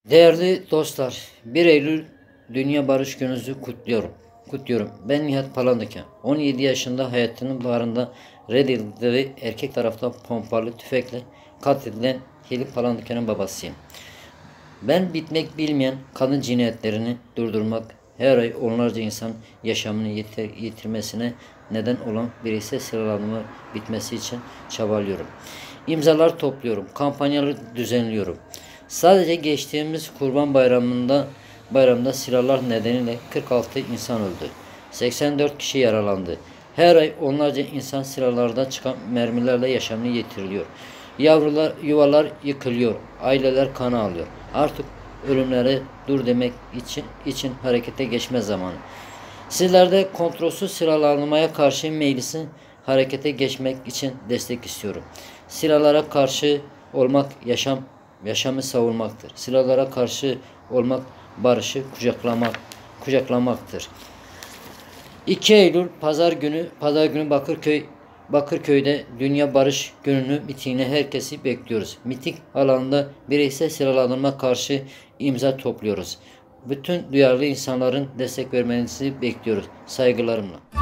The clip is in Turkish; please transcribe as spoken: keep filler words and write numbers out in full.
Değerli dostlar, bir Eylül Dünya Barış Günü'nüzü kutluyorum. Kutluyorum. Ben Nihat Palandöken. on yedi yaşında hayatının baharında reddedildiği erkek tarafından pompalı tüfekle katledilen Helin Palandöken'in babasıyım. Ben bitmek bilmeyen kadın cinayetlerini durdurmak, her ay onlarca insan yaşamını yitir yitirmesine neden olan bireysel silahlanma bitmesi için çabalıyorum. İmzalar topluyorum, kampanyaları düzenliyorum. Sadece geçtiğimiz Kurban Bayramı'nda bayramda silahlar nedeniyle kırk altı insan öldü. seksen dört kişi yaralandı. Her ay onlarca insan silahlardan çıkan mermilerle yaşamını yitiriliyor. Yavrular, yuvalar yıkılıyor. Aileler kan alıyor. Artık ölümlere dur demek için, için harekete geçme zamanı. Sizlerde kontrolsüz silahlanmaya karşı meclisin harekete geçmek için destek istiyorum. Silahlara karşı olmak yaşam yaşamı savunmaktır. Silahlara karşı olmak barışı kucaklamak kucaklamaktır. iki Eylül Pazar günü Pazar günü Bakırköy Bakırköy'de Dünya Barış Günü'nü mitingine herkesi bekliyoruz. Miting alanında bireysel silahlanma karşı imza topluyoruz. Bütün duyarlı insanların destek vermenizi bekliyoruz. Saygılarımla.